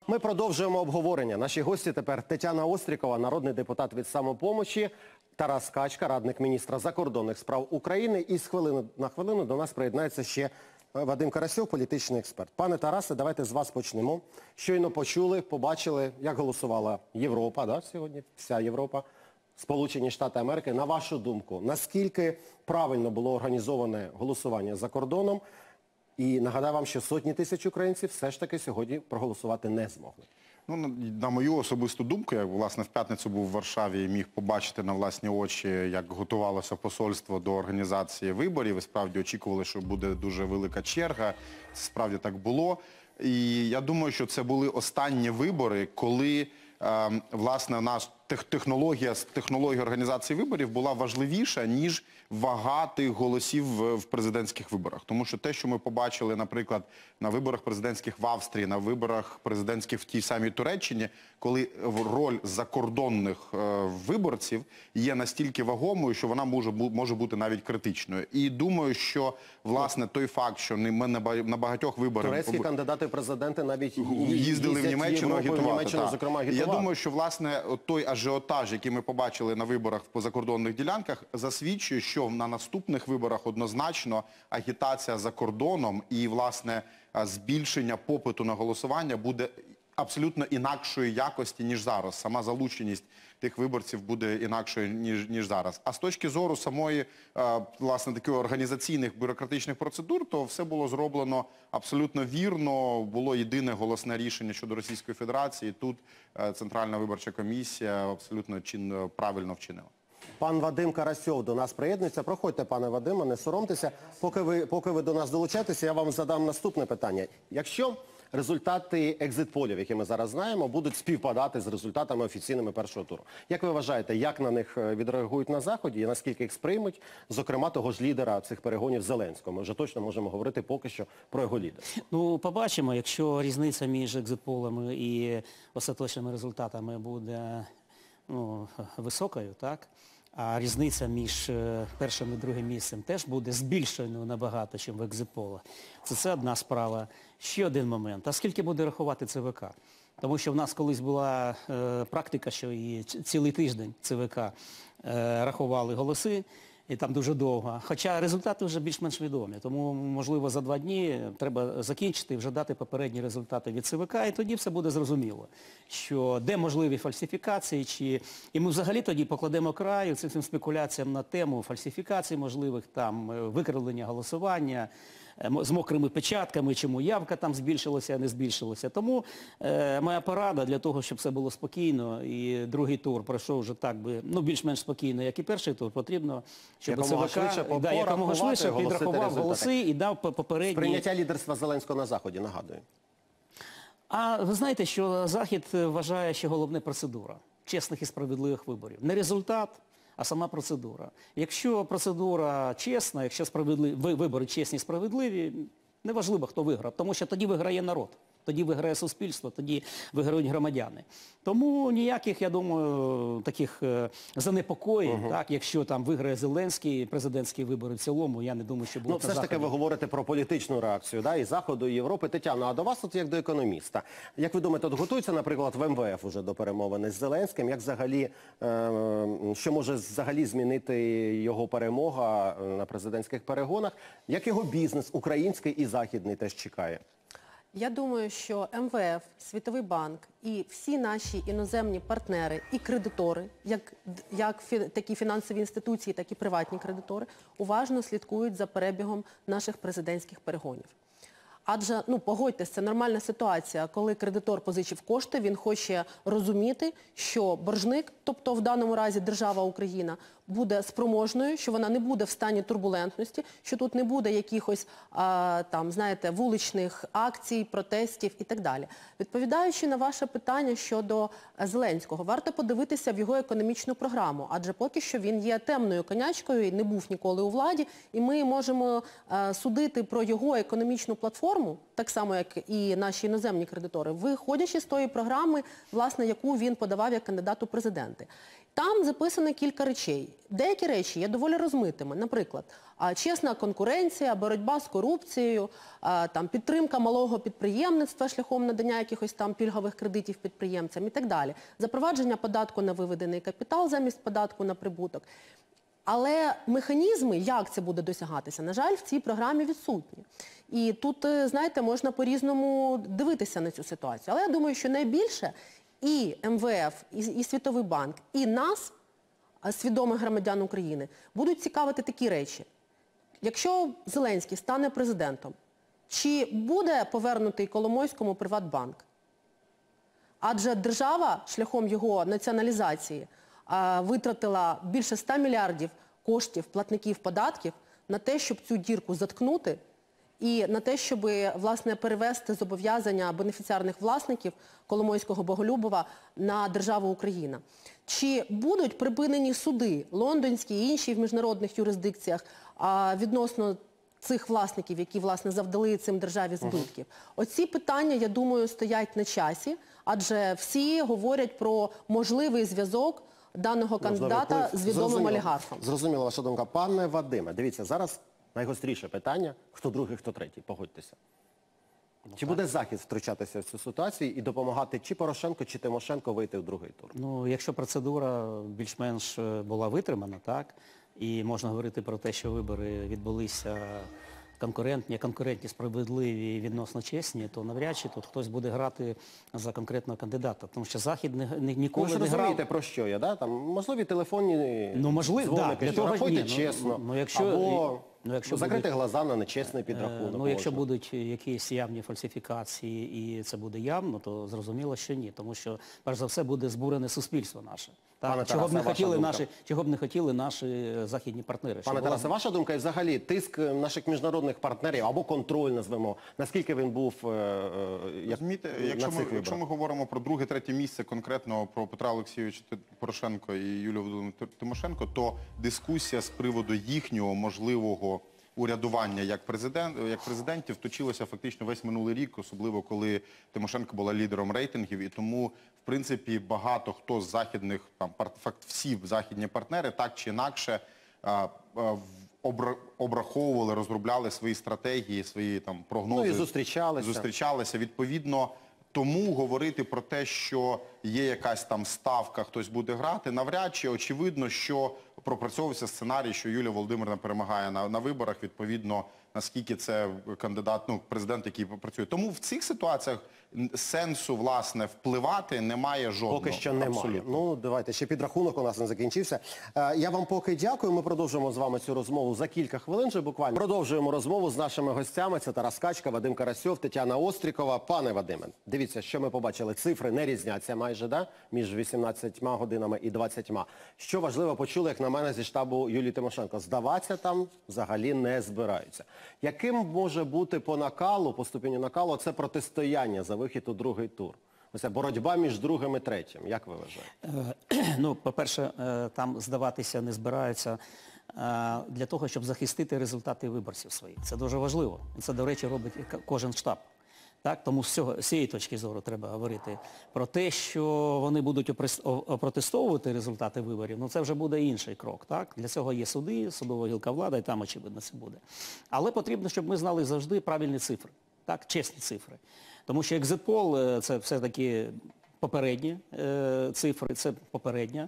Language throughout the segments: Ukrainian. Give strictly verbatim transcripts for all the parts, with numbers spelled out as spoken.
Ми продовжуємо обговорення. Наші гості тепер Тетяна Острікова, народний депутат від «Самопомочі», Тарас Качка, радник міністра закордонних справ України. І з хвилини на хвилину до нас приєднається ще Вадим Карасьов, політичний експерт. Пане Тарасе, давайте з вас почнемо. Щойно почули, побачили, як голосувала Європа, да, сьогодні, вся Європа, Сполучені Штати Америки. На вашу думку, наскільки правильно було організоване голосування за кордоном? І нагадаю вам, що сотні тисяч українців все ж таки сьогодні проголосувати не змогли. Ну, на, на мою особисту думку, я, власне, в п'ятницю був в Варшаві і міг побачити на власні очі, як готувалося посольство до організації виборів. І справді очікували, що буде дуже велика черга. Це справді так було. І я думаю, що це були останні вибори, коли, е, власне, наш технологія, технологія організації виборів була важливіша, ніж вага тих голосів в, в президентських виборах. Тому що те, що ми побачили, наприклад, на виборах президентських в Австрії, на виборах президентських в тій самій Туреччині, коли роль закордонних е, виборців є настільки вагомою, що вона може, може бути навіть критичною. І думаю, що, власне, той факт, що ми на багатьох виборах... Турецькі кандидати в президенти навіть їздили в Німеччину агітувати. Німеччину, зокрема, агітувати. Я думаю, що, власне, той ажіотаж, який ми побачили на виборах по закордонних ділянках, засвідчує, що на наступних виборах однозначно агітація за кордоном і, власне, збільшення попиту на голосування буде абсолютно інакшої якості, ніж зараз. Сама залученість тих виборців буде інакшою, ніж, ніж зараз. А з точки зору самої, власне, таких організаційних бюрократичних процедур, то все було зроблено абсолютно вірно. Було єдине голосне рішення щодо Російської Федерації. Тут Центральна виборча комісія абсолютно чин, правильно вчинила. Пан Вадим Карасьов до нас приєднується. Проходьте, пане Вадиме, не соромтеся. Поки ви, поки ви до нас долучаєтеся, я вам задам наступне питання. Якщо результати екзит-полів, які ми зараз знаємо, будуть співпадати з результатами офіційними першого туру, як ви вважаєте, як на них відреагують на Заході і наскільки їх сприймуть, зокрема, того ж лідера цих перегонів Зеленського? Ми вже точно можемо говорити поки що про його лідерство. Ну, побачимо, якщо різниця між екзит-полами і остаточними результатами буде, ну, високою, так? А різниця між першим і другим місцем теж буде збільшеною набагато, ніж в екзит-полах. Це, це одна справа. Ще один момент. А скільки буде рахувати ЦВК? Тому що в нас колись була е, практика, що і цілий тиждень ЦВК е, рахували голоси, і там дуже довго. Хоча результати вже більш-менш відомі. Тому, можливо, за два дні треба закінчити і вже дати попередні результати від ЦВК, і тоді все буде зрозуміло, що де можливі фальсифікації, чи... і ми взагалі тоді покладемо край цим спекуляціям на тему фальсифікацій можливих, там, викривлення голосування, з мокрими печатками, чому явка там збільшилася, а не збільшилася. Тому е, моя порада для того, щоб все було спокійно і другий тур пройшов вже так би, ну, більш-менш спокійно, як і перший тур, потрібно, щоб якомога ЦВК швидше, да, якомога швидше підрахував голоси і дав попередні... Сприйняття лідерства Зеленського на Заході, нагадую. А ви знаєте, що Захід вважає, що головне процедура чесних і справедливих виборів. Не результат, а сама процедура. Якщо процедура чесна, якщо справедливі, вибори чесні і справедливі, неважливо, хто виграв, тому що тоді виграє народ, тоді виграє суспільство, тоді виграють громадяни. Тому ніяких, я думаю, таких занепокоєнь, угу. так, якщо там виграє Зеленський, президентські вибори в цілому, я не думаю, що буде. Ну, все ж таки ви говорите про політичну реакцію, да, і Заходу, і Європи. Тетяно, а до вас от як до економіста. Як ви думаєте, от готується, наприклад, в ем ве еф уже до перемовини з Зеленським? Як взагалі, е, що може взагалі змінити його перемога на президентських перегонах? Як його бізнес, український і західний, теж чекає? Я думаю, що ем ве еф, Світовий банк і всі наші іноземні партнери і кредитори, як, як фі, такі фінансові інституції, так і приватні кредитори, уважно слідкують за перебігом наших президентських перегонів. Адже, ну, погодьтесь, це нормальна ситуація, коли кредитор позичив кошти, він хоче розуміти, що боржник, тобто в даному разі держава Україна, буде спроможною, що вона не буде в стані турбулентності, що тут не буде якихось, а, там, знаєте, вуличних акцій, протестів і так далі. Відповідаючи на ваше питання щодо Зеленського, варто подивитися в його економічну програму, адже поки що він є темною конячкою і не був ніколи у владі, і ми можемо а, судити про його економічну платформу реформу, так само, як і наші іноземні кредитори, виходячи з тої програми, власне, яку він подавав як кандидат у президенти. Там записано кілька речей. Деякі речі є доволі розмитими. Наприклад, а, чесна конкуренція, боротьба з корупцією, а, там, підтримка малого підприємництва шляхом надання якихось там пільгових кредитів підприємцям і так далі. Запровадження податку на виведений капітал замість податку на прибуток. Але механізми, як це буде досягатися, на жаль, в цій програмі відсутні. І тут, знаєте, можна по-різному дивитися на цю ситуацію. Але я думаю, що найбільше і ем ве еф, і, і Світовий банк, і нас, свідомих громадян України, будуть цікавити такі речі. Якщо Зеленський стане президентом, чи буде повернутий Коломойському Приватбанк? Адже держава шляхом його націоналізації витратила більше ста мільярдів коштів платників податків на те, щоб цю дірку заткнути і на те, щоб, власне, перевести зобов'язання бенефіціарних власників Коломойського, Боголюбова на державу Україна. Чи будуть припинені суди, лондонські і інші в міжнародних юрисдикціях, відносно цих власників, які, власне, завдали цим державі збитків? Оці питання, я думаю, стоять на часі, адже всі говорять про можливий зв'язок даного кандидата з відомим Зрозуміло. олігархом. Зрозуміла ваша думка. Пане Вадиме, дивіться, зараз найгостріше питання, хто другий, хто третій, погодьтеся. Чи буде Захід втручатися в цю ситуацію і допомагати чи Порошенко, чи Тимошенко вийти в другий тур? Ну, якщо процедура більш-менш була витримана, так, і можна говорити про те, що вибори відбулися конкурентні, конкурентні, справедливі і відносно чесні, то навряд чи тут хтось буде грати за конкретного кандидата. Тому що Захід не, не, ніколи Ви ж не грав. розумієте, про що я, да? Там можливі телефонні Ну, можливо, да, дзвоники, для що того, рахуйте ні, ну, чесно, ну, якщо- або ну, якщо закрити будуть- глаза на нечесний підрахунок. Ну, якщо можна. будуть якісь явні фальсифікації і це буде явно, то зрозуміло, що ні. Тому що, перш за все, буде збурене суспільство наше. Так? Пане Чого б не Тарасе, хотіли ваша наші, чого б не хотіли наші західні партнери. Пане щоб була- Тарасе, ваша думка і взагалі тиск наших міжнародних партнерів або контроль, назвемо, наскільки він був е, е, як, Розумієте, на якщо цих ми, виборах? якщо ми говоримо про друге-третє місце, конкретно про Петра Олексійовича Порошенко і Юлію Володимирівну Тимошенко, то дискусія з приводу їхнього можливого урядування як, президент, як президентів точилося фактично весь минулий рік, особливо коли Тимошенко була лідером рейтингів, і тому, в принципі, багато хто з західних, там, пар- факт, всі західні партнери так чи інакше а, а, в- обра- обраховували, розробляли свої стратегії, свої там прогнози. Ну і зустрічалися. Зустрічалися. Відповідно, тому говорити про те, що є якась там ставка, хтось буде грати, навряд чи. Очевидно, що пропрацьовувався сценарій, що Юлія Володимирівна перемагає на, на виборах, відповідно, наскільки це кандидат, ну, президент, який працює. Тому в цих ситуаціях сенсу, власне, впливати немає жодного. Поки що немає. Абсолютно. Ну, давайте, ще підрахунок у нас не закінчився. Е, я вам поки дякую. Ми продовжимо з вами цю розмову за кілька хвилин вже буквально. Продовжуємо розмову з нашими гостями. Це Тарас Качка, Вадим Карасьов, Тетяна Острікова. Пане Вадиме, дивіться, що ми побачили. Цифри не різняться майже, да? Між вісімнадцятьма годинами і двадцятьма. Що важливо почули, як на мене, зі штабу Юлії Тимошенко. Здаватися там взагалі не збираються. Яким може бути по накалу, по ступеню накалу, це протистояння за вихід у другий тур? Оце боротьба між другим і третім. Як ви вважаєте? Е, Ну, по-перше, е, там здаватися не збираються е, для того, щоб захистити результати виборців своїх. Це дуже важливо. І це, до речі, робить к- кожен штаб. Так? Тому з, цього, з цієї точки зору треба говорити про те, що вони будуть опрес- о- опротестовувати результати виборів, ну це вже буде інший крок. Так? Для цього є суди, судова гілка влади, і там, очевидно, це буде. Але потрібно, щоб ми знали завжди правильні цифри, так? Чесні цифри. Тому що екзит-пол – це все-таки попередні е, цифри, це попередні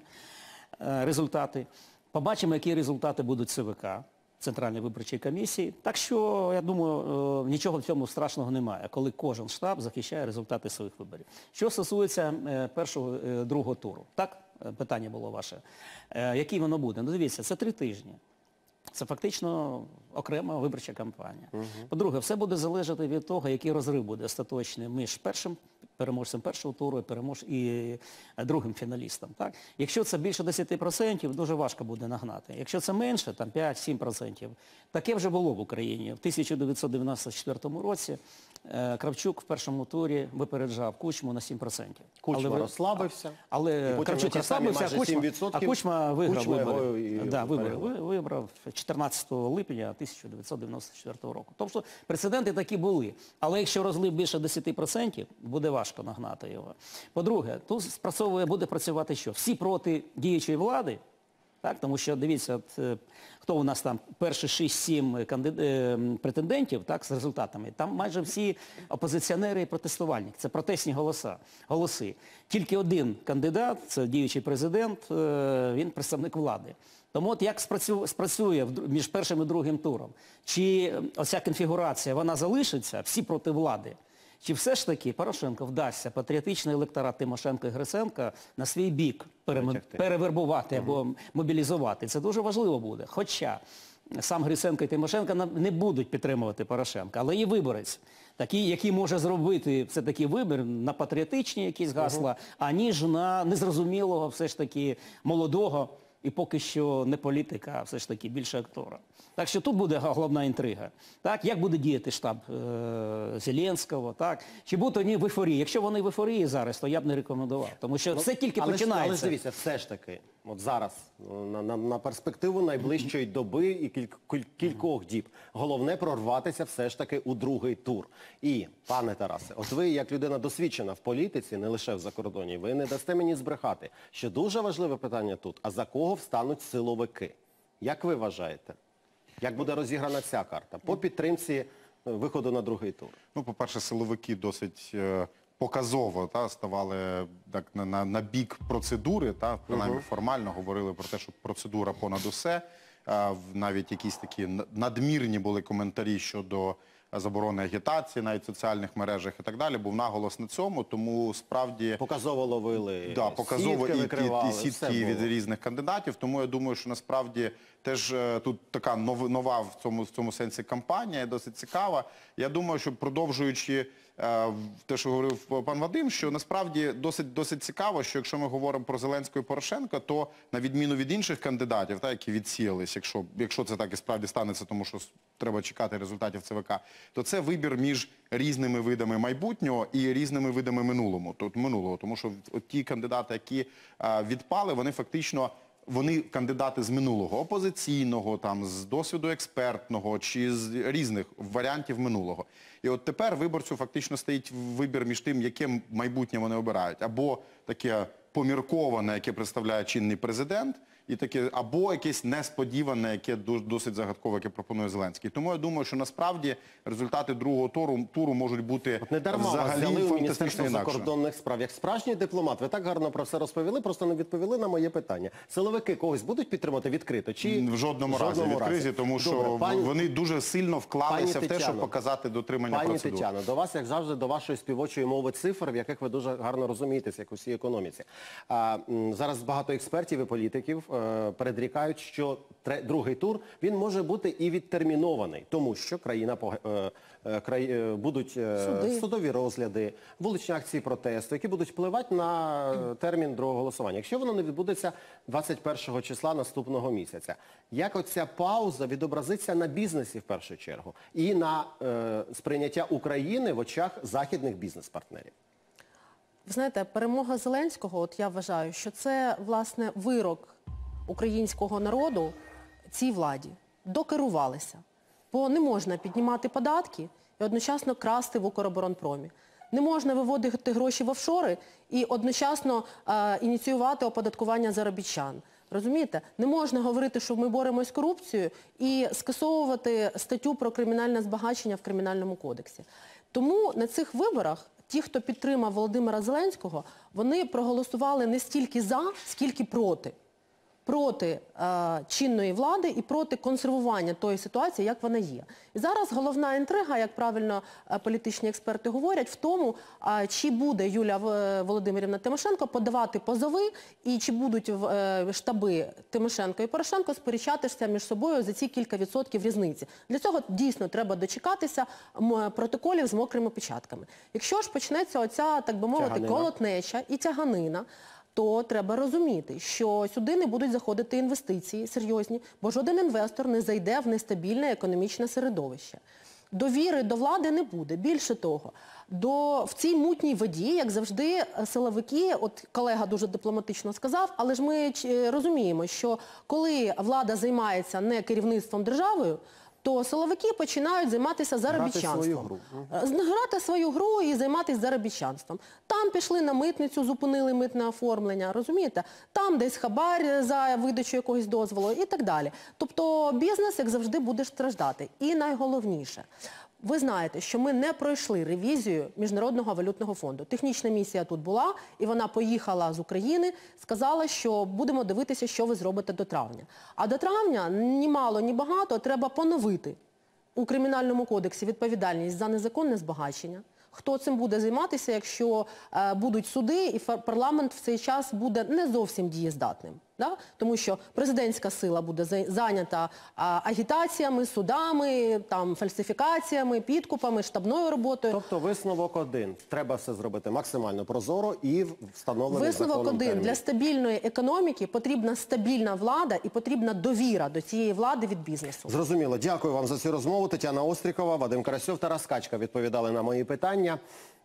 е, результати. Побачимо, які результати будуть ЦВК, Центральної виборчої комісії. Так що, я думаю, е, нічого в цьому страшного немає, коли кожен штаб захищає результати своїх виборів. Що стосується е, першого, е, другого туру. Так, е, питання було ваше. Е, який воно буде? Ну, дивіться, це три тижні. Це фактично окрема виборча кампанія. Угу. По-друге, все буде залежати від того, який розрив буде остаточний між першим переможцем першого туру і, перемож... і другим фіналістом. Так? Якщо це більше десять відсотків, дуже важко буде нагнати. Якщо це менше, там п'ять-сім відсотків, таке вже було в Україні. В тисяча дев'ятсот дев'яносто четвертому році е, Кравчук в першому турі випереджав Кучму на сім відсотків. Кучма Але ви- розслабився. Але І потім Кравчук ті самі розслабився, а майже Кучма, сім а відсотків Кучма виграв Кучма вибори. його і Да, вибори. перемог. Ви- Вибрав чотирнадцятого липня тисяча дев'ятсот дев'яносто четвертого року. Тобто прецеденти такі були. Але якщо розлив більше десять відсотків, буде важко нагнати його. По-друге, тут спрацьовує, буде працювати що? Всі проти діючої влади, так? Тому що, дивіться, от, е, хто у нас там, перші шість-сім кандид... е, претендентів, так, з результатами, там майже всі опозиціонери і протестувальники, це протестні голоса, голоси. Тільки один кандидат, це діючий президент, е, він представник влади. Тому от як спрацю... спрацює в дру- між першим і другим туром, чи оця конфігурація, вона залишиться, всі проти влади, чи все ж таки Порошенко вдасться патріотичний електорат Тимошенко і Гриценка на свій бік перем- Витягти. перевербувати або мобілізувати? Це дуже важливо буде. Хоча сам Гриценко і Тимошенко на- не будуть підтримувати Порошенка, але є виборець, такий, який може зробити все-таки вибір на патріотичні якісь гасла, аніж на незрозумілого все ж таки молодого і поки що не політика, а все ж таки більше актора. Так що тут буде головна інтрига. Так, як буде діяти штаб е- Зеленського, так? Чи будуть вони в ейфорії? Якщо вони в ейфорії зараз, то я б не рекомендував. Тому що все тільки але ж- починається. Але ж дивіться, все ж таки, от зараз, на, на, на перспективу найближчої доби і кіль, кіль- кількох діб, головне прорватися все ж таки у другий тур. І, пане Тарасе, от ви, як людина досвідчена в політиці, не лише в закордоні, ви не дасте мені збрехати, що дуже важливе питання тут, а за кого встануть силовики? Як ви вважаєте? Як буде розіграна ця карта? По підтримці е, виходу на другий тур. Ну, по-перше, силовики досить е, показово та, ставали так, на, на, на бік процедури, та, принаймні формально говорили про те, що процедура понад усе. Е, в- навіть якісь такі н- надмірні були коментарі щодо заборони агітації, навіть в соціальних мережах і так далі. Був наголос на цьому, тому справді... Показово ловили, Да, показово сітки і, викривали, і, і все сітки від було. різних кандидатів. Тому я думаю, що насправді теж е, тут така нов, нова в цьому, в цьому сенсі кампанія, досить цікава. Я думаю, що продовжуючи е, те, що говорив пан Вадим, що насправді досить, досить цікаво, що якщо ми говоримо про Зеленського і Порошенка, то на відміну від інших кандидатів, та, які відсіялись, якщо, якщо це так і справді станеться, тому що с- треба чекати результатів ЦВК, то це вибір між різними видами майбутнього і різними видами минулому, тут, минулого. Тому що от ті кандидати, які е, відпали, вони фактично вони кандидати з минулого, опозиційного, там, з досвіду експертного чи з різних варіантів минулого. І от тепер виборцю фактично стоїть вибір між тим, яке майбутнє вони обирають. Або таке помірковане, яке представляє чинний президент, і таке, або якесь несподіване, яке ду- досить загадкове, яке пропонує Зеленський. Тому я думаю, що насправді результати другого туру, туру можуть бути Не дарма вас взагалі взяли у фантастично Міністерство інакше. закордонних справ. Як справжній дипломат, ви так гарно про все розповіли, просто не відповіли на моє питання. Силовики когось будуть підтримати відкрито? Чи В жодному разі відкризі, тому що Добре, пані- вони дуже сильно вклалися Пані в те, щоб Тетяно, показати дотримання Пані процедур. Тетяно, до вас, як завжди, до вашої співочої мови цифр, в яких ви дуже гарно розумієтесь, як у всій економіці. А, м, зараз багато експертів і політиків е, передрікають, що тре- другий тур, він може бути і відтермінований, тому що країна пог- е, е, край, е, будуть е, Суди. судові розгляди, вуличні акції протесту, які будуть впливати на е, термін другого голосування. Якщо воно не відбудеться двадцять першого числа наступного місяця, як оця пауза відобразиться на бізнесі в першу чергу і на е, сприйняття України в очах західних бізнес-партнерів? Ви знаєте, перемога Зеленського, от я вважаю, що це, власне, вирок українського народу цій владі. Докерувалися. Бо не можна піднімати податки і одночасно красти в Укроборонпромі. Не можна виводити гроші в офшори і одночасно е, ініціювати оподаткування заробітчан. Розумієте? Не можна говорити, що ми боремось з корупцією і скасовувати статтю про кримінальне збагачення в Кримінальному кодексі. Тому на цих виборах ті, хто підтримав Володимира Зеленського, вони проголосували не стільки за, скільки проти. проти е, чинної влади і проти консервування тої ситуації, як вона є. І зараз головна інтрига, як правильно е, політичні експерти говорять, в тому, е, чи буде Юлія В- Володимирівна Тимошенко подавати позови і чи будуть в, е, штаби Тимошенко і Порошенко сперечатися між собою за ці кілька відсотків різниці. Для цього дійсно треба дочекатися м, протоколів з мокрими печатками. Якщо ж почнеться оця, так би мовити, Тяганина. колотнеча і тяганина, то треба розуміти, що сюди не будуть заходити інвестиції серйозні, бо жоден інвестор не зайде в нестабільне економічне середовище. Довіри до влади не буде. Більше того, до, в цій мутній воді, як завжди, силовики, от колега дуже дипломатично сказав, але ж ми ч- розуміємо, що коли влада займається не керівництвом державою, то силовики починають займатися заробітчанством. свою гру. Е, Грати свою гру і займатися заробітчанством. Там пішли на митницю, зупинили митне оформлення, розумієте? Там десь хабар за видачу якогось дозволу і так далі. Тобто бізнес, як завжди, буде страждати. І найголовніше, ви знаєте, що ми не пройшли ревізію Міжнародного валютного фонду. Технічна місія тут була, і вона поїхала з України, сказала, що будемо дивитися, що ви зробите до травня. А до травня ні мало, ні багато треба поновити у Кримінальному кодексі відповідальність за незаконне збагачення. Хто цим буде займатися, якщо е, будуть суди і фар- парламент в цей час буде не зовсім дієздатним? Да? Тому що президентська сила буде за- зайнята а, агітаціями, судами, там, фальсифікаціями, підкупами, штабною роботою. Тобто висновок один. Треба все зробити максимально прозоро і в встановлений Висновок законом один. термін. Для стабільної економіки потрібна стабільна влада і потрібна довіра до цієї влади від бізнесу. Зрозуміло. Дякую вам за цю розмову. Тетяна Острікова, Вадим Карасьов, Тарас Качка відповідали на мої питання.